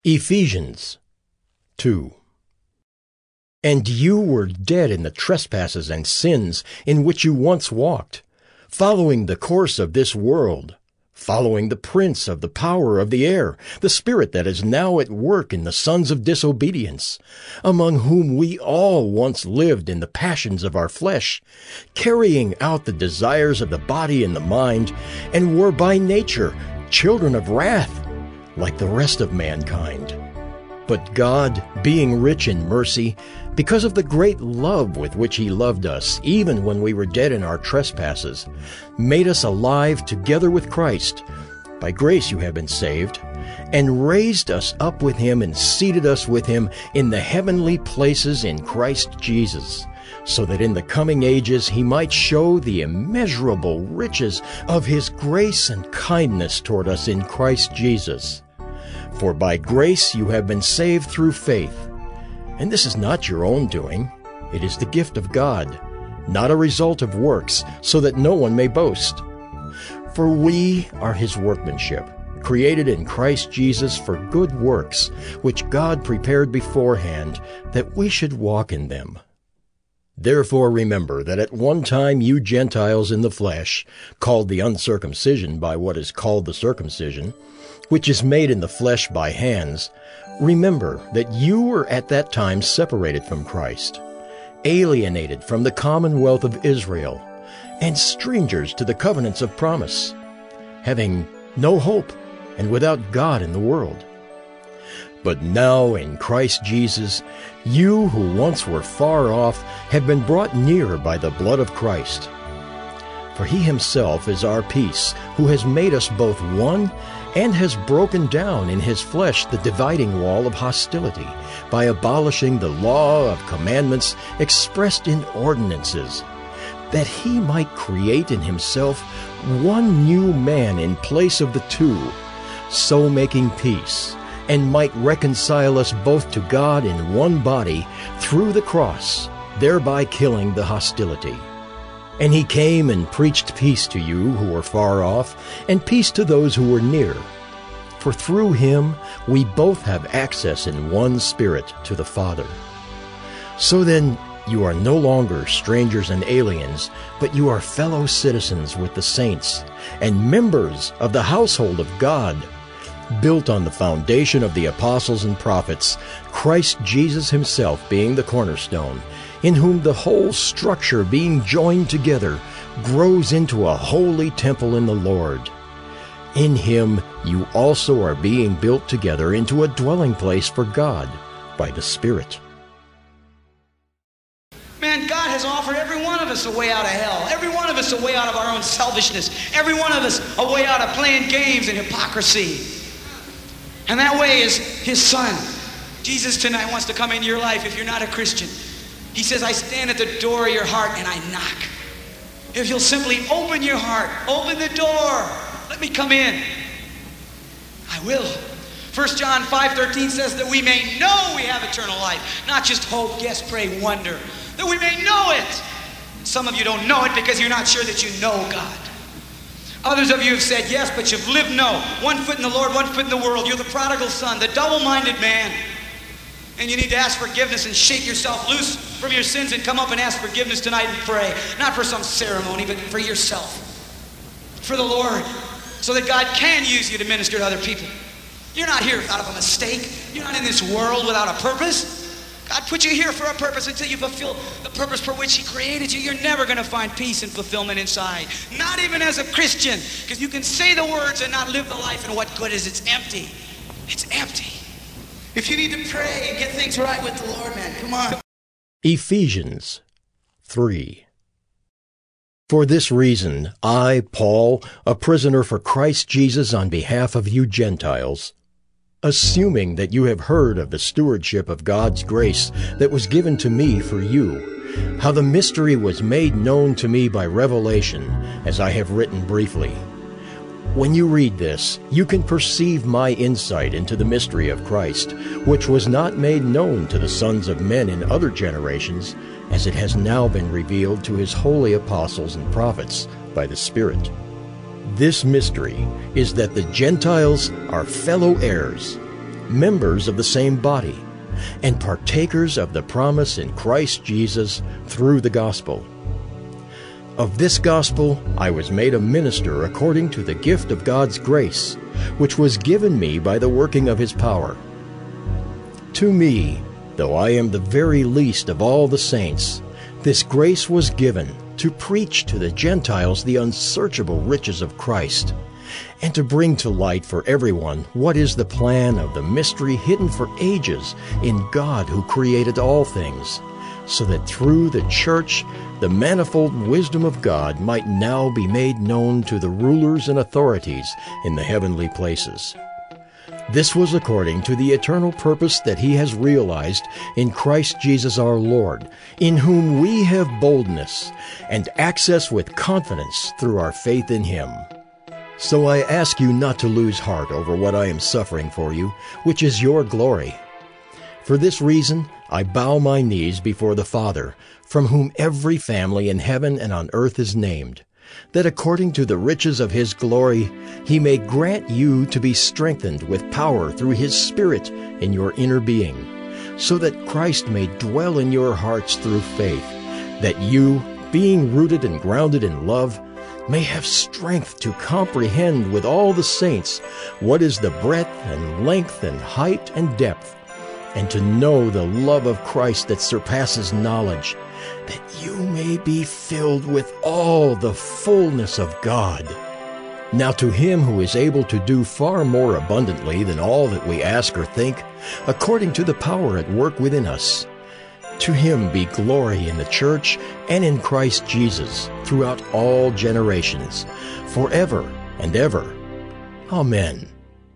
Ephesians 2. And you were dead in the trespasses and sins in which you once walked, following the course of this world, following the prince of the power of the air, the spirit that is now at work in the sons of disobedience, among whom we all once lived in the passions of our flesh, carrying out the desires of the body and the mind, and were by nature children of wrath, like the rest of mankind. But God, being rich in mercy, because of the great love with which He loved us, even when we were dead in our trespasses, made us alive together with Christ. By grace you have been saved, and raised us up with Him and seated us with Him in the heavenly places in Christ Jesus, so that in the coming ages He might show the immeasurable riches of His grace and kindness toward us in Christ Jesus. For by grace you have been saved through faith. And this is not your own doing. It is the gift of God, not a result of works, so that no one may boast. For we are His workmanship, created in Christ Jesus for good works, which God prepared beforehand that we should walk in them. Therefore remember that at one time you Gentiles in the flesh, called the uncircumcision by what is called the circumcision, which is made in the flesh by hands, remember that you were at that time separated from Christ, alienated from the commonwealth of Israel, and strangers to the covenants of promise, having no hope and without God in the world. But now in Christ Jesus, you who once were far off have been brought near by the blood of Christ. For He Himself is our peace, who has made us both one, and has broken down in His flesh the dividing wall of hostility, by abolishing the law of commandments expressed in ordinances, that He might create in Himself one new man in place of the two, so making peace, and might reconcile us both to God in one body through the cross, thereby killing the hostility. And He came and preached peace to you who were far off, and peace to those who were near. For through Him we both have access in one Spirit to the Father. So then you are no longer strangers and aliens, but you are fellow citizens with the saints, and members of the household of God, built on the foundation of the apostles and prophets, Christ Jesus Himself being the cornerstone, in whom the whole structure being joined together grows into a holy temple in the Lord. In Him you also are being built together into a dwelling place for God by the Spirit. Man, God has offered every one of us a way out of hell. Every one of us a way out of our own selfishness. Every one of us a way out of playing games and hypocrisy. And that way is His Son. Jesus tonight wants to come into your life if you're not a Christian. He says, I stand at the door of your heart and I knock. If you'll simply open your heart, open the door, let me come in, I will. 1 John 5:13 says that we may know we have eternal life. Not just hope, yes, pray, wonder. That we may know it. Some of you don't know it because you're not sure that you know God. Others of you have said yes, but you've lived no. One foot in the Lord, one foot in the world. You're the prodigal son, the double-minded man. And you need to ask forgiveness and shake yourself loose from your sins and come up and ask forgiveness tonight and pray. Not for some ceremony, but for yourself. For the Lord. So that God can use you to minister to other people. You're not here without a mistake. You're not in this world without a purpose. God put you here for a purpose. Until you fulfill the purpose for which He created you, you're never going to find peace and fulfillment inside. Not even as a Christian. Because you can say the words and not live the life, and what good is it's empty. It's empty. If you need to pray and get things right with the Lord, man, come on. Ephesians 3. For this reason, I, Paul, a prisoner for Christ Jesus on behalf of you Gentiles, assuming that you have heard of the stewardship of God's grace that was given to me for you, how the mystery was made known to me by revelation, as I have written briefly. When you read this, you can perceive my insight into the mystery of Christ, which was not made known to the sons of men in other generations, as it has now been revealed to His holy apostles and prophets by the Spirit. This mystery is that the Gentiles are fellow heirs, members of the same body, and partakers of the promise in Christ Jesus through the gospel. Of this gospel I was made a minister according to the gift of God's grace, which was given me by the working of His power. To me, though I am the very least of all the saints, this grace was given to preach to the Gentiles the unsearchable riches of Christ, and to bring to light for everyone what is the plan of the mystery hidden for ages in God who created all things, so that through the church the manifold wisdom of God might now be made known to the rulers and authorities in the heavenly places. This was according to the eternal purpose that He has realized in Christ Jesus our Lord, in whom we have boldness and access with confidence through our faith in Him. So I ask you not to lose heart over what I am suffering for you, which is your glory. For this reason I bow my knees before the Father, from whom every family in heaven and on earth is named, that according to the riches of His glory He may grant you to be strengthened with power through His Spirit in your inner being, so that Christ may dwell in your hearts through faith, that you, being rooted and grounded in love, may have strength to comprehend with all the saints what is the breadth and length and height and depth, and to know the love of Christ that surpasses knowledge, that you may be filled with all the fullness of God. Now to Him who is able to do far more abundantly than all that we ask or think, according to the power at work within us, to Him be glory in the church and in Christ Jesus throughout all generations, forever and ever. Amen.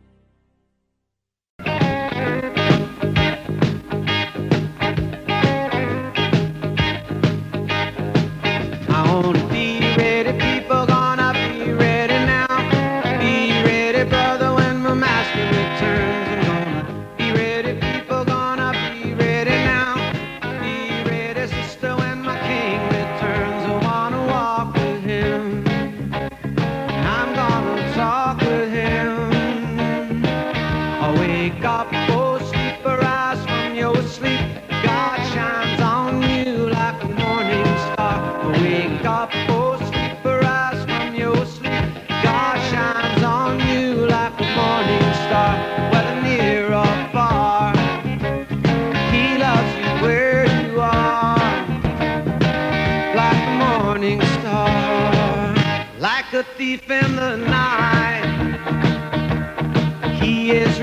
A thief in the night, He is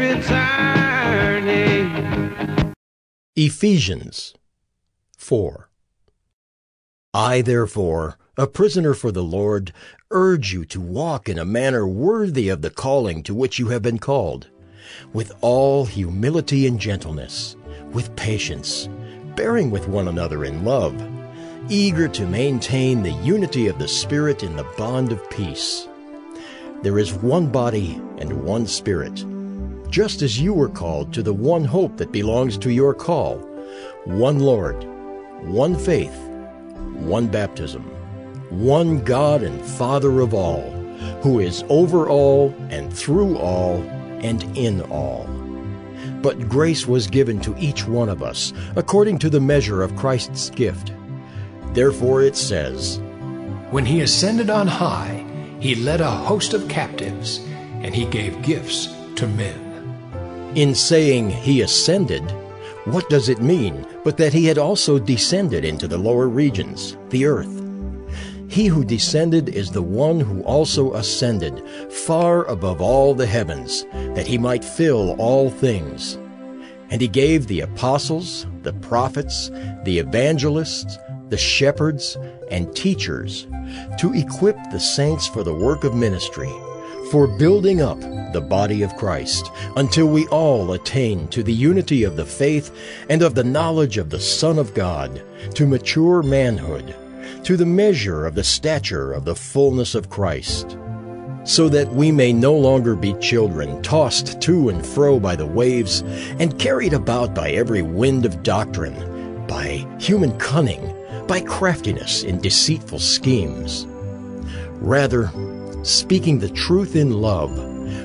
returning. Ephesians 4. I, therefore, a prisoner for the Lord, urge you to walk in a manner worthy of the calling to which you have been called, with all humility and gentleness, with patience, bearing with one another in love, eager to maintain the unity of the Spirit in the bond of peace. There is one body and one Spirit, just as you were called to the one hope that belongs to your call, one Lord, one faith, one baptism, one God and Father of all, who is over all and through all and in all. But grace was given to each one of us according to the measure of Christ's gift. Therefore it says, When He ascended on high, He led a host of captives, and He gave gifts to men. In saying He ascended, what does it mean but that He had also descended into the lower regions, the earth? He who descended is the one who also ascended far above all the heavens, that He might fill all things. And He gave the apostles, the prophets, the evangelists, the shepherds, and teachers to equip the saints for the work of ministry, for building up the body of Christ, until we all attain to the unity of the faith and of the knowledge of the Son of God, to mature manhood, to the measure of the stature of the fullness of Christ, so that we may no longer be children, tossed to and fro by the waves, and carried about by every wind of doctrine, by human cunning, by craftiness in deceitful schemes. Rather, speaking the truth in love,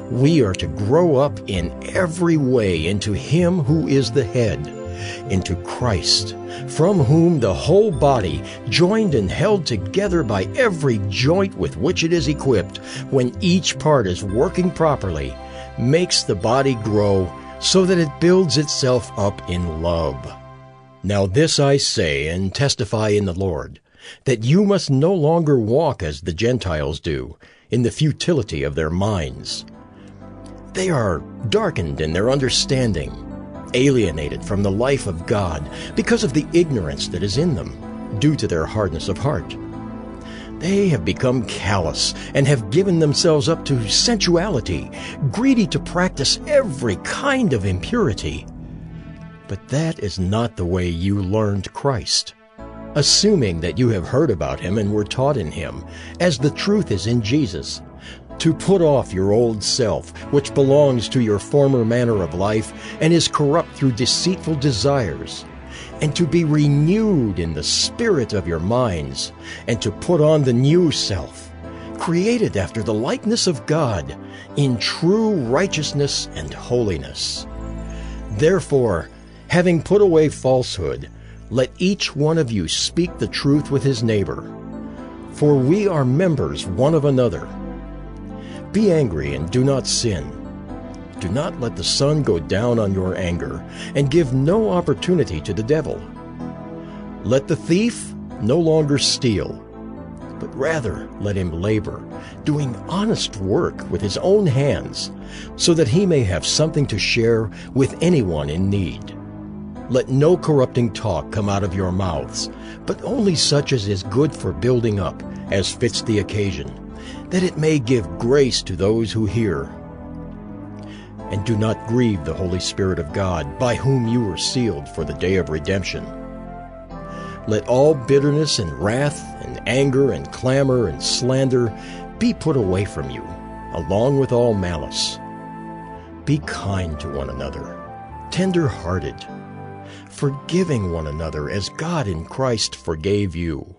we are to grow up in every way into Him who is the head, into Christ, from whom the whole body, joined and held together by every joint with which it is equipped, when each part is working properly, makes the body grow so that it builds itself up in love. Now this I say and testify in the Lord, that you must no longer walk as the Gentiles do, in the futility of their minds. They are darkened in their understanding, alienated from the life of God because of the ignorance that is in them, due to their hardness of heart. They have become callous and have given themselves up to sensuality, greedy to practice every kind of impurity. But that is not the way you learned Christ, assuming that you have heard about Him and were taught in Him, as the truth is in Jesus, to put off your old self, which belongs to your former manner of life and is corrupt through deceitful desires, and to be renewed in the spirit of your minds, and to put on the new self, created after the likeness of God, in true righteousness and holiness. Therefore, having put away falsehood, let each one of you speak the truth with his neighbor, for we are members one of another. Be angry and do not sin. Do not let the sun go down on your anger, and give no opportunity to the devil. Let the thief no longer steal, but rather let him labor, doing honest work with his own hands, so that he may have something to share with anyone in need. Let no corrupting talk come out of your mouths, but only such as is good for building up, as fits the occasion, that it may give grace to those who hear. And do not grieve the Holy Spirit of God, by whom you were sealed for the day of redemption. Let all bitterness and wrath and anger and clamor and slander be put away from you, along with all malice. Be kind to one another, tender-hearted, forgiving one another as God in Christ forgave you.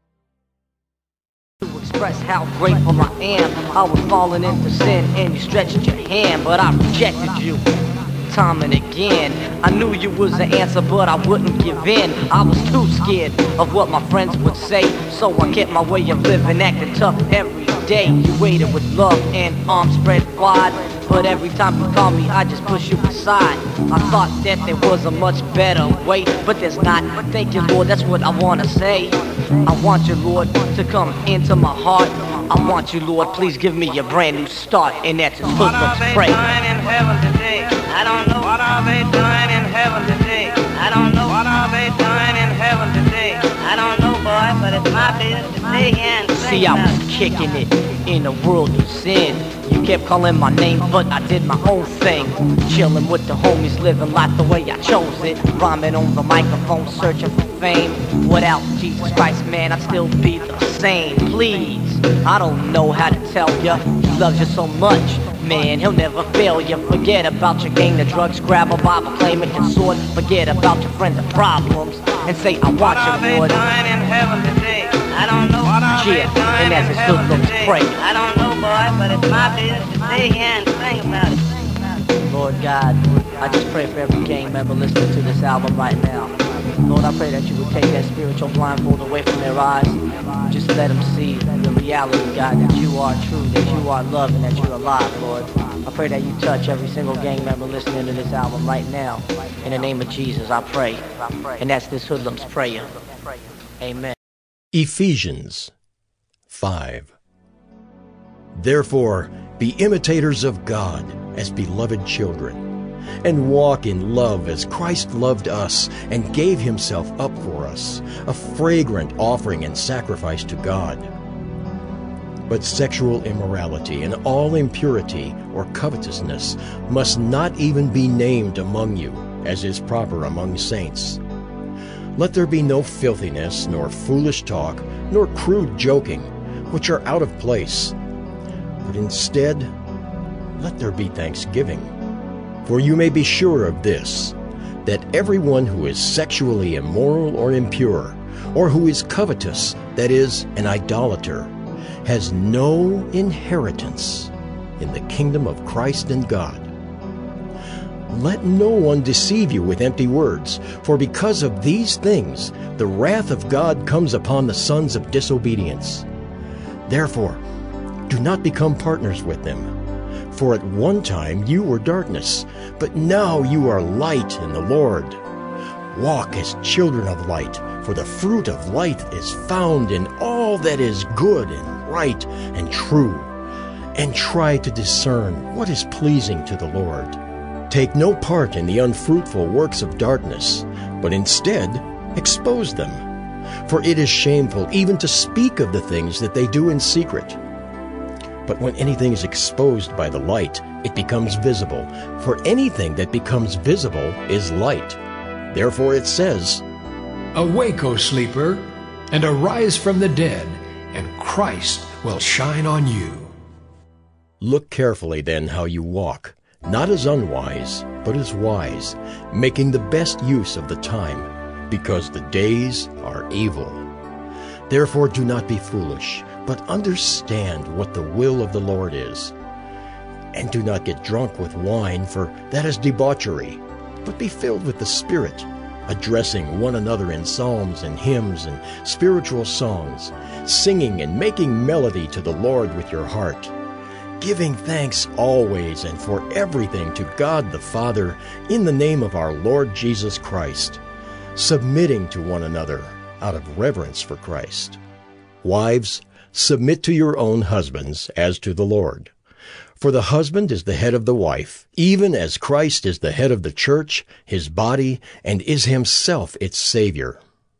To express how grateful I am, I was falling into sin and you stretched your hand, but I rejected you time and again. I knew you was the answer, but I wouldn't give in. I was too scared of what my friends would say, so I kept my way of living, acting tough every day. You waited with love and arms spread wide, but every time you call me, I just push you aside. I thought that there was a much better way, but there's not. Thank you, Lord, that's what I want to say. I want you, Lord, to come into my heart. I want you, Lord, please give me a brand new start, and that's His foot. Let's pray. What are they doing in heaven today? I don't know. What are they doing in heaven today? I don't know. What are they doing in heaven today? I don't know, boy, but it's my business to stay here and See, I was kicking it in a world of sin. You kept calling my name, but I did my own thing. Chilling with the homies, living life the way I chose it. Rhyming on the microphone, searching for fame. Without Jesus Christ, man, I'd still be the same. Please, I don't know how to tell ya, He loves you so much, man, He'll never fail you. Forget about your gang, the drugs, grab a Bible, claim it, your sword. Forget about your friends and problems, and say, I want you, Lord. What are they doing in heaven today? I don't know. What are they Yeah, doing and as in His good heaven looks today? pray. I don't know, boy, but it's my business to stay here and sing about it. Lord God, I just pray for every gang member listening to this album right now. Lord, I pray that you would take that spiritual blindfold away from their eyes. Just let them see the reality, God, that you are true, that you are love, and that you're alive, Lord. I pray that you touch every single gang member listening to this album right now. In the name of Jesus, I pray. And that's this hoodlum's prayer. Amen. Ephesians 5. Therefore, be imitators of God as beloved children, and walk in love as Christ loved us and gave Himself up for us, a fragrant offering and sacrifice to God. But sexual immorality and all impurity or covetousness must not even be named among you, as is proper among saints. Let there be no filthiness, nor foolish talk, nor crude joking, which are out of place. But instead, let there be thanksgiving. For you may be sure of this, that everyone who is sexually immoral or impure, or who is covetous, that is, an idolater, has no inheritance in the kingdom of Christ and God. Let no one deceive you with empty words, for because of these things the wrath of God comes upon the sons of disobedience. Therefore, do not become partners with them. For at one time you were darkness, but now you are light in the Lord. Walk as children of light, for the fruit of light is found in all that is good and right and true. And try to discern what is pleasing to the Lord. Take no part in the unfruitful works of darkness, but instead expose them. For it is shameful even to speak of the things that they do in secret. But when anything is exposed by the light, it becomes visible. For anything that becomes visible is light. Therefore it says, Awake, O sleeper, and arise from the dead, and Christ will shine on you. Look carefully then how you walk, not as unwise, but as wise, making the best use of the time, because the days are evil. Therefore do not be foolish, but understand what the will of the Lord is. And do not get drunk with wine, for that is debauchery, but be filled with the Spirit, addressing one another in psalms and hymns and spiritual songs, singing and making melody to the Lord with your heart, giving thanks always and for everything to God the Father in the name of our Lord Jesus Christ, submitting to one another out of reverence for Christ. Wives, submit to your own husbands as to the Lord. For the husband is the head of the wife, even as Christ is the head of the church, his body, and is himself its Savior.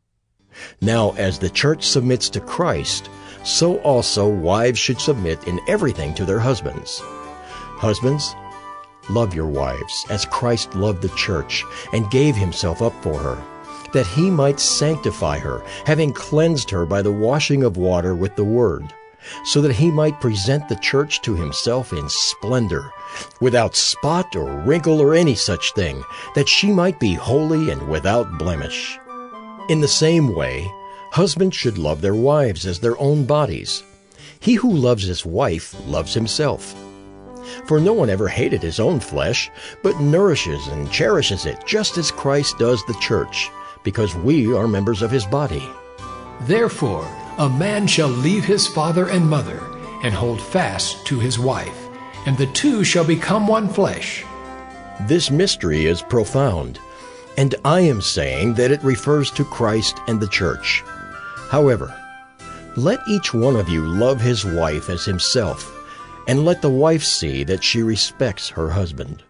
Now, as the church submits to Christ, so also wives should submit in everything to their husbands. Husbands, love your wives, as Christ loved the church, and gave himself up for her, that he might sanctify her, having cleansed her by the washing of water with the word, so that he might present the church to himself in splendor, without spot or wrinkle or any such thing, that she might be holy and without blemish. In the same way, husbands should love their wives as their own bodies. He who loves his wife loves himself. For no one ever hated his own flesh, but nourishes and cherishes it, just as Christ does the church, because we are members of his body. Therefore, a man shall leave his father and mother, and hold fast to his wife, and the two shall become one flesh. This mystery is profound, and I am saying that it refers to Christ and the church. However, let each one of you love his wife as himself, and let the wife see that she respects her husband.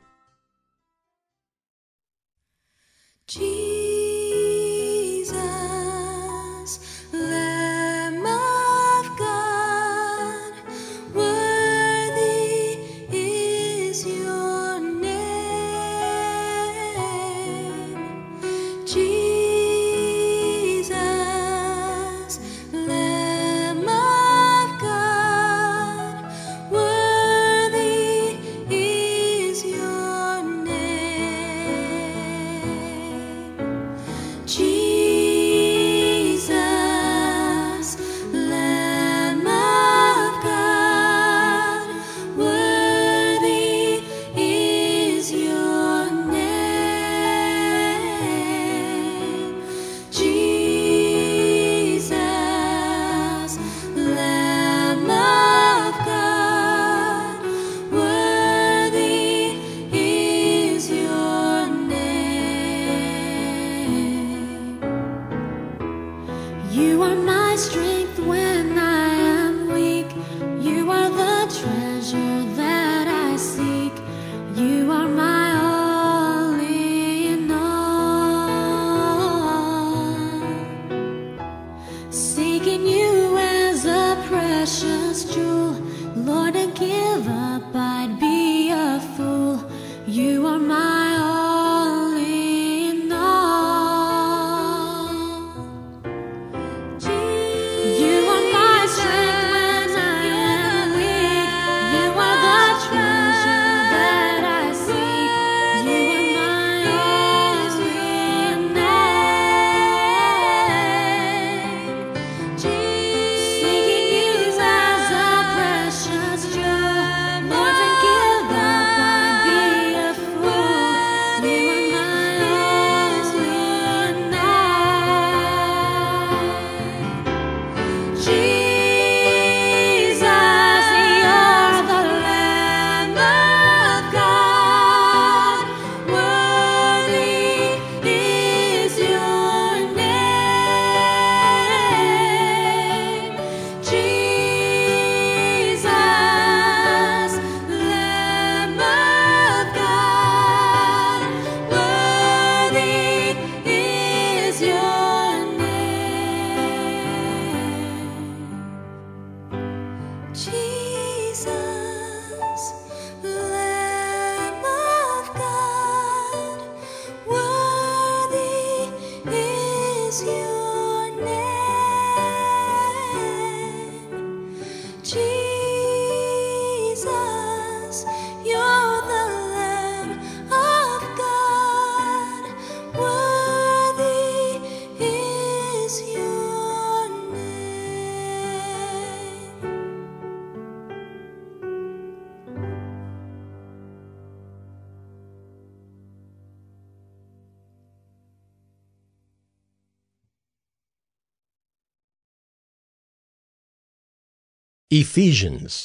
Ephesians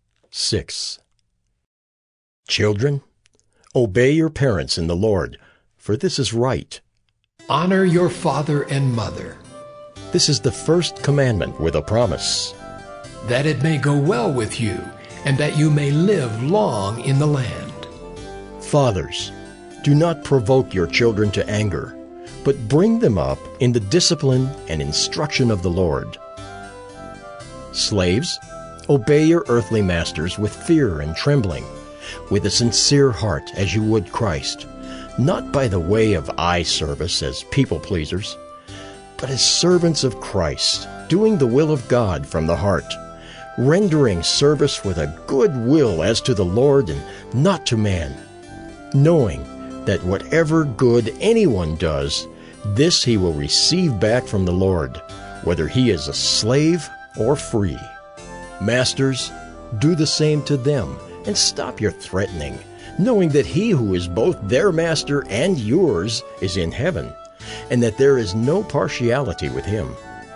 6. Children, obey your parents in the Lord, for this is right. Honor your father and mother, This is the first commandment with a promise, that it may go well with you, and that you may live long in the land. Fathers, do not provoke your children to anger, but bring them up in the discipline and instruction of the Lord. Slaves, obey your earthly masters with fear and trembling, with a sincere heart as you would Christ, not by the way of eye service as people-pleasers, but as servants of Christ, doing the will of God from the heart, rendering service with a good will as to the Lord and not to man, knowing that whatever good anyone does, this he will receive back from the Lord, whether he is a slave or free. Masters, do the same to them, and stop your threatening, knowing that he who is both their master and yours is in heaven, and that there is no partiality with him.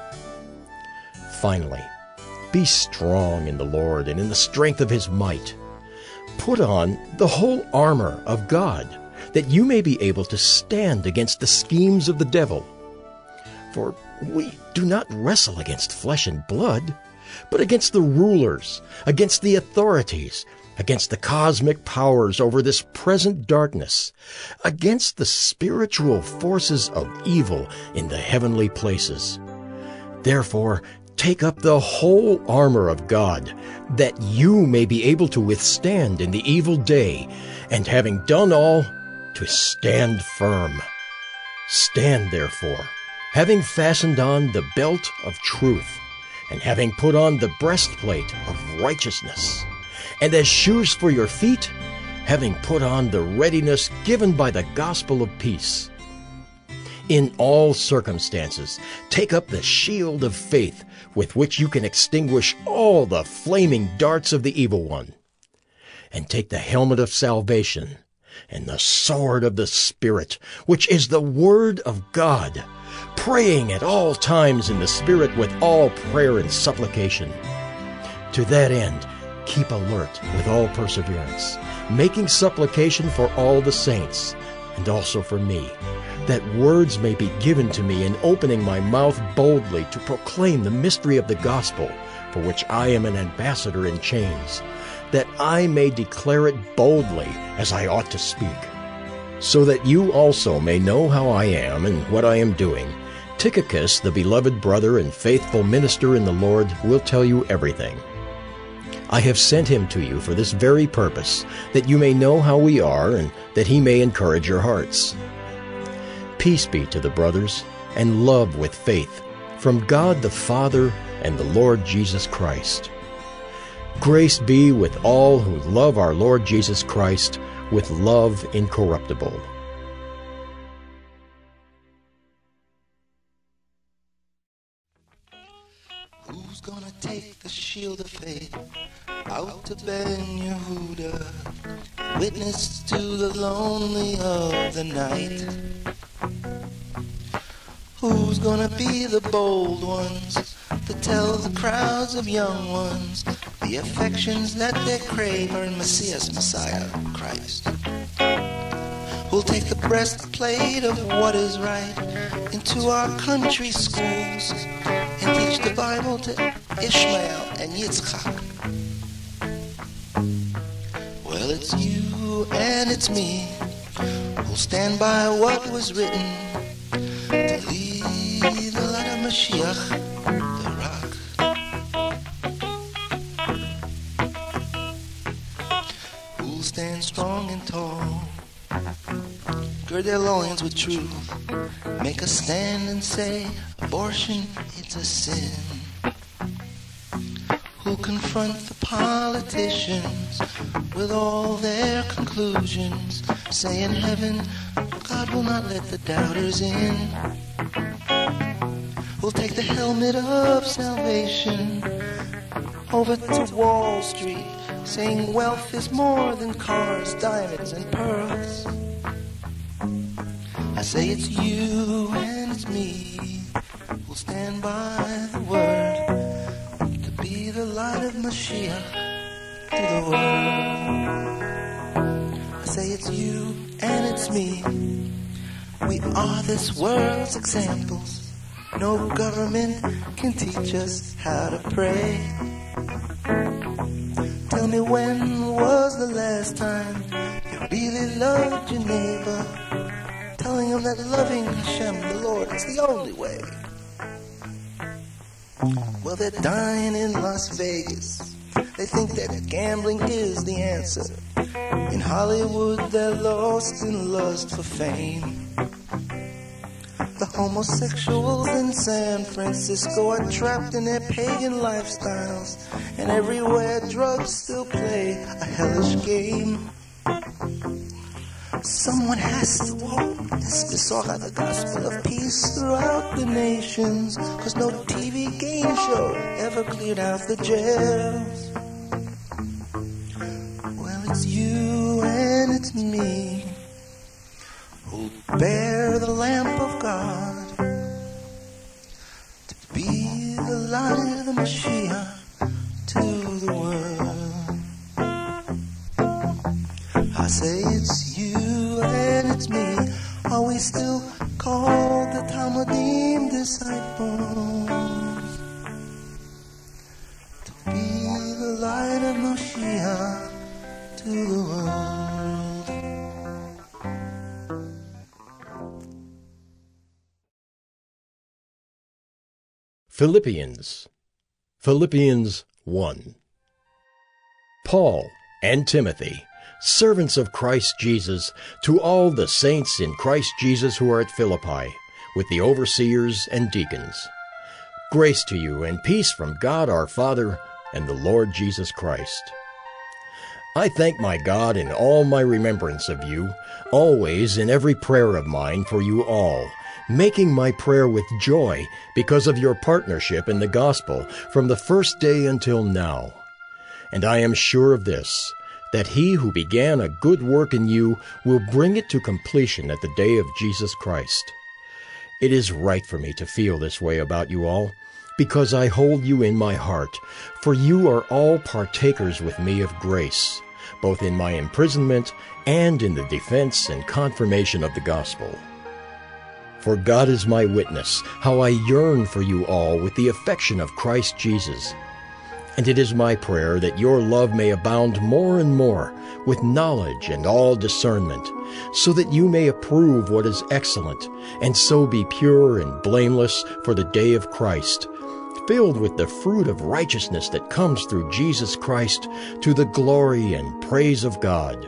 Finally, be strong in the Lord and in the strength of his might. Put on the whole armor of God, that you may be able to stand against the schemes of the devil. For we do not wrestle against flesh and blood, but against the rulers, against the authorities, against the cosmic powers over this present darkness, against the spiritual forces of evil in the heavenly places. Therefore, take up the whole armor of God, that you may be able to withstand in the evil day, and having done all, to stand firm. Stand therefore, having fastened on the belt of truth, and having put on the breastplate of righteousness, and as shoes for your feet, having put on the readiness given by the gospel of peace. In all circumstances, take up the shield of faith, with which you can extinguish all the flaming darts of the evil one. And take the helmet of salvation, and the sword of the Spirit, which is the Word of God, praying at all times in the Spirit with all prayer and supplication. To that end, keep alert with all perseverance, making supplication for all the saints, and also for me, that words may be given to me in opening my mouth boldly to proclaim the mystery of the gospel, for which I am an ambassador in chains, that I may declare it boldly as I ought to speak. So that you also may know how I am and what I am doing, Tychicus, the beloved brother and faithful minister in the Lord, will tell you everything. I have sent him to you for this very purpose, that you may know how we are, and that he may encourage your hearts. Peace be to the brothers, and love with faith, from God the Father and the Lord Jesus Christ. Grace be with all who love our Lord Jesus Christ with love incorruptible. Who's gonna take the shield of faith out to Ben Yehuda, witness to the lonely of the night? Who's gonna be the bold ones to tell the crowds of young ones the affections that they crave are in Messiah, Christ? Who'll take the breastplate of what is right into our country schools and teach the Bible to Ishmael and Yitzchak? Well, it's you and it's me who'll stand by what was written to lead the light of Mashiach, the rock. Who'll stand strong and tall, gird their loins with truth, make a stand and say abortion, it's a sin. Who'll confront the politicians with all their conclusions, say in heaven God will not let the doubters in. Who'll take the helmet of salvation over to Wall Street, saying wealth is more than cars, diamonds, and pearls. I say it's you and it's me who'll stand by the word to be the light of of Mashiach to the world. I say it's you and it's me. We are this world's examples. No government can teach us how to pray. Tell me, when was the last time you really loved your neighbor? Telling him that loving Hashem, the Lord, is the only way. Well, they're dying in Las Vegas. They think that gambling is the answer. In Hollywood, they're lost in lust for fame. The homosexuals in San Francisco are trapped in their pagan lifestyles, and everywhere drugs still play a hellish game. Someone has to walk this Besorah, the gospel of peace, throughout the nations, 'cause no TV game show ever cleared out the jails. Well, it's you and it's me who'll bear the lamp of God to be the light of the Mashiach to the world. I say it's you and it's me. Are we still called the Talmudim disciples? To be the light of Mashiach to the world. Philippians 1. Paul and Timothy, servants of Christ Jesus, to all the saints in Christ Jesus who are at Philippi, with the overseers and deacons. Grace to you and peace from God our Father and the Lord Jesus Christ. I thank my God in all my remembrance of you, always in every prayer of mine for you all, making my prayer with joy because of your partnership in the gospel from the first day until now. And I am sure of this, that he who began a good work in you will bring it to completion at the day of Jesus Christ. It is right for me to feel this way about you all, because I hold you in my heart, for you are all partakers with me of grace, both in my imprisonment and in the defense and confirmation of the gospel. For God is my witness, how I yearn for you all with the affection of Christ Jesus. And it is my prayer that your love may abound more and more with knowledge and all discernment, so that you may approve what is excellent, and so be pure and blameless for the day of Christ, filled with the fruit of righteousness that comes through Jesus Christ, to the glory and praise of God.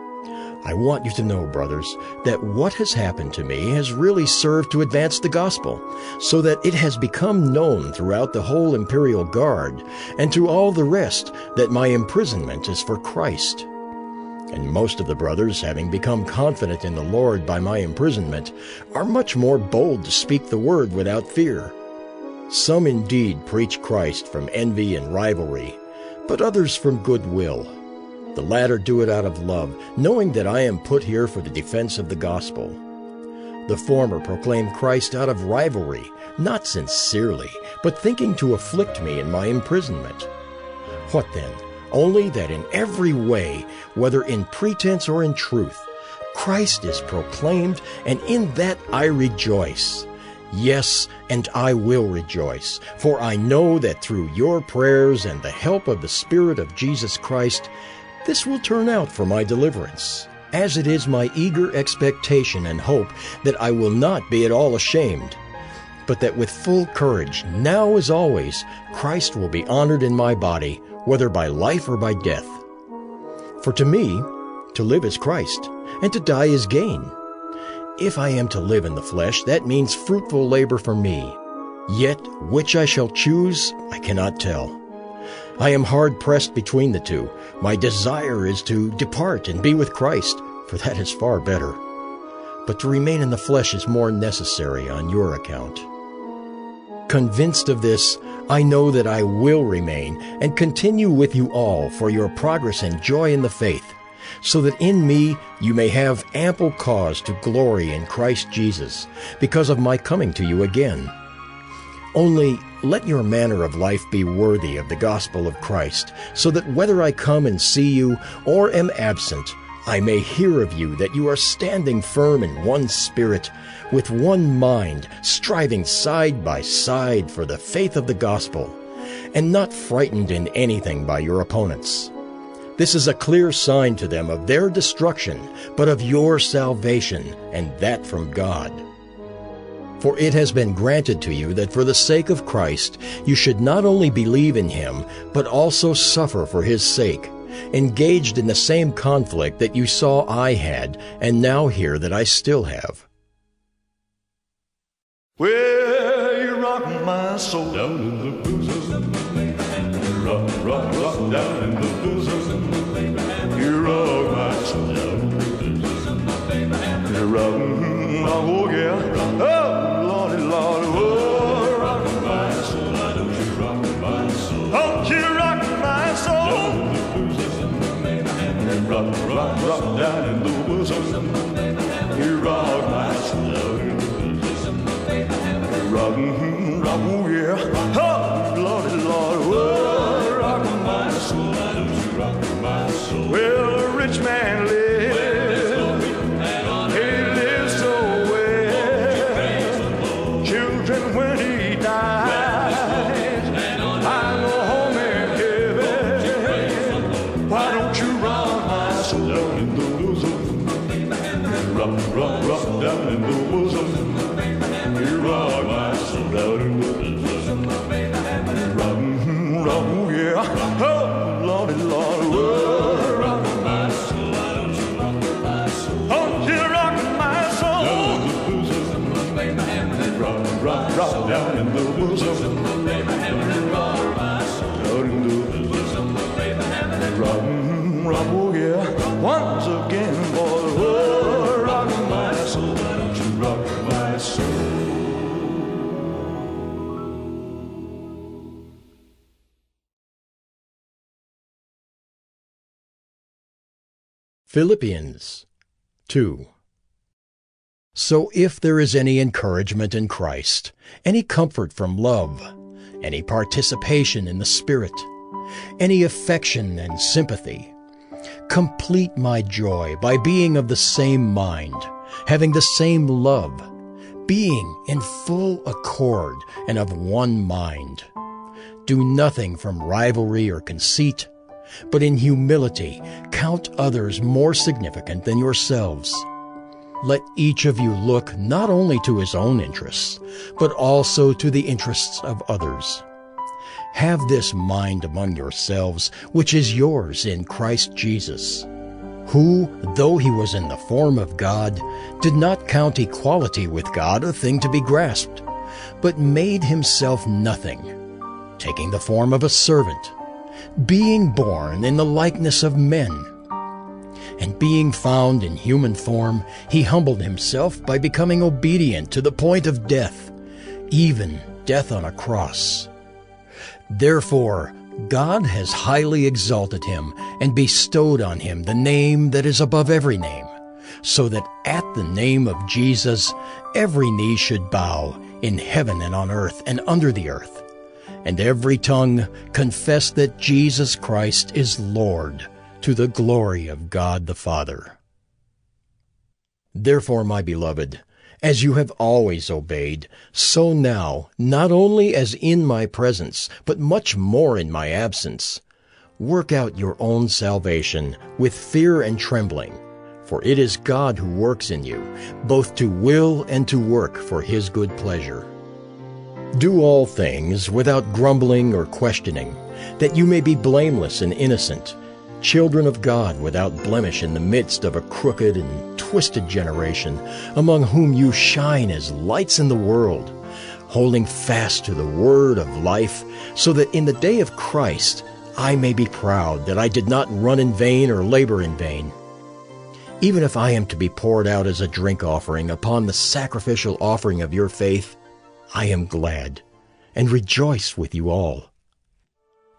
I want you to know, brothers, that what has happened to me has really served to advance the gospel, so that it has become known throughout the whole imperial guard, and to all the rest, that my imprisonment is for Christ. And most of the brothers, having become confident in the Lord by my imprisonment, are much more bold to speak the word without fear. Some indeed preach Christ from envy and rivalry, but others from good will. The latter do it out of love, knowing that I am put here for the defense of the gospel. The former proclaim Christ out of rivalry, not sincerely, but thinking to afflict me in my imprisonment. What then? Only that in every way, whether in pretense or in truth, Christ is proclaimed, and in that I rejoice. Yes, and I will rejoice, for I know that through your prayers and the help of the Spirit of Jesus Christ, this will turn out for my deliverance, as it is my eager expectation and hope that I will not be at all ashamed, but that with full courage, now as always, Christ will be honored in my body, whether by life or by death. For to me, to live is Christ, and to die is gain. If I am to live in the flesh, that means fruitful labor for me. Yet which I shall choose, I cannot tell. I am hard-pressed between the two. My desire is to depart and be with Christ, for that is far better. But to remain in the flesh is more necessary on your account. Convinced of this, I know that I will remain and continue with you all for your progress and joy in the faith, so that in me you may have ample cause to glory in Christ Jesus, because of my coming to you again. Only let your manner of life be worthy of the gospel of Christ, so that whether I come and see you or am absent, I may hear of you that you are standing firm in one spirit, with one mind, striving side by side for the faith of the gospel, and not frightened in anything by your opponents. This is a clear sign to them of their destruction, but of your salvation, and that from God. For it has been granted to you that for the sake of Christ you should not only believe in him, but also suffer for his sake, engaged in the same conflict that you saw I had, and now hear that I still have. Well, you rock my soul down in the blues. Rock, rock, rock down in the blues. You rock my soul down in the blues. You rock, oh yeah. Oh, Lordy, Lord, oh, rock my soul. Don't you rock my soul. Don't you rock my soul. Rock, rock, rock down in the blues. You rock my soul down in the blues. Rock, rock, oh yeah. Oh, Lordy, Lord, oh, rock my soul. Don't you rock my soul. Well, a rich man lives. He lives so well. Children, when he dies, I go home in heaven. Why don't you rock my soul down in the bosom? Rock, rock, rock down in the bosom. You rock my soul down in the bosom. Rock, rock, oh yeah. Oh, Lordy, Lord, oh, rock my soul. Don't you rock my soul. Don't you rock my soul. Down in the bosom. Rock, rock, rock down in the bosom. Rock my soul down in the bosom. Rock, rock, oh yeah. Once again, boy, oh, rock my soul. Don't you rock my soul. Philippians 2. So if there is any encouragement in Christ, any comfort from love, any participation in the Spirit, any affection and sympathy, complete my joy by being of the same mind, having the same love, being in full accord and of one mind. Do nothing from rivalry or conceit, but in humility count others more significant than yourselves. Let each of you look not only to his own interests, but also to the interests of others. Have this mind among yourselves, which is yours in Christ Jesus, who, though he was in the form of God, did not count equality with God a thing to be grasped, but made himself nothing, taking the form of a servant, being born in the likeness of men. And being found in human form, he humbled himself by becoming obedient to the point of death, even death on a cross. Therefore, God has highly exalted him and bestowed on him the name that is above every name, so that at the name of Jesus every knee should bow in heaven and on earth and under the earth, and every tongue confess that Jesus Christ is Lord, to the glory of God the Father. Therefore, my beloved, as you have always obeyed, so now, not only as in my presence, but much more in my absence, work out your own salvation with fear and trembling, for it is God who works in you, both to will and to work for his good pleasure. Do all things without grumbling or questioning, that you may be blameless and innocent, children of God without blemish in the midst of a crooked and twisted generation, among whom you shine as lights in the world, holding fast to the word of life, so that in the day of Christ I may be proud that I did not run in vain or labor in vain. Even if I am to be poured out as a drink offering upon the sacrificial offering of your faith, I am glad and rejoice with you all.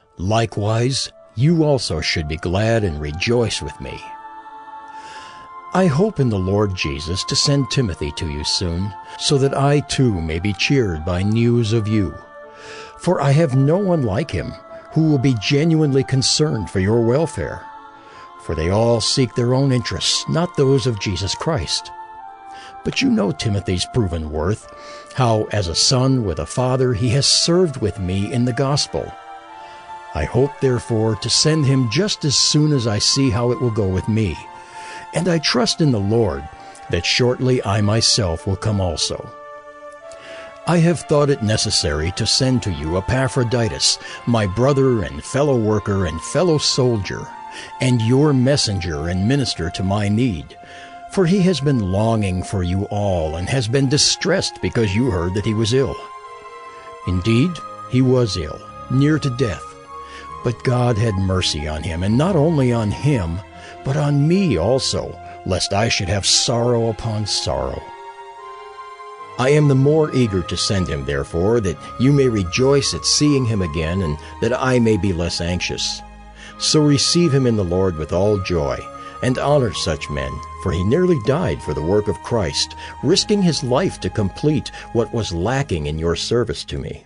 Likewise, you also should be glad and rejoice with me. I hope in the Lord Jesus to send Timothy to you soon, so that I too may be cheered by news of you. For I have no one like him who will be genuinely concerned for your welfare. For they all seek their own interests, not those of Jesus Christ. But you know Timothy's proven worth, how as a son with a father he has served with me in the gospel. I hope, therefore, to send him just as soon as I see how it will go with me. And I trust in the Lord that shortly I myself will come also. I have thought it necessary to send to you Epaphroditus, my brother and fellow worker and fellow soldier, and your messenger and minister to my need. For he has been longing for you all and has been distressed because you heard that he was ill. Indeed, he was ill, near to death. But God had mercy on him, and not only on him, but on me also, lest I should have sorrow upon sorrow. I am the more eager to send him, therefore, that you may rejoice at seeing him again, and that I may be less anxious. So receive him in the Lord with all joy, and honor such men, for he nearly died for the work of Christ, risking his life to complete what was lacking in your service to me.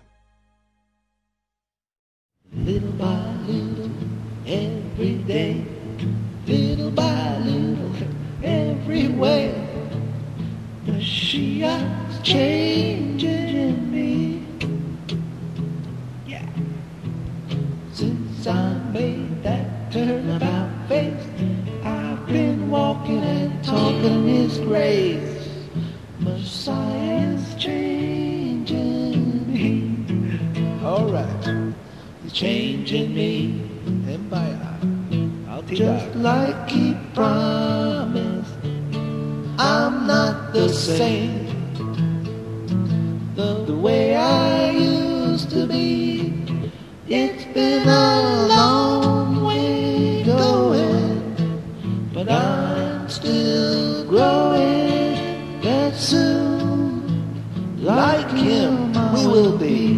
Little by little, every day, little by little, every way, the Shiite's changing me. Yeah. Since I made that turnabout face, I've been walking and talking in His grace. Messiah's changing me. All right. He's changing me, and by just like he promised. I'm not the same, the way I used to be. It's been a long way going, but I'm still growing. That soon, like him, we will be.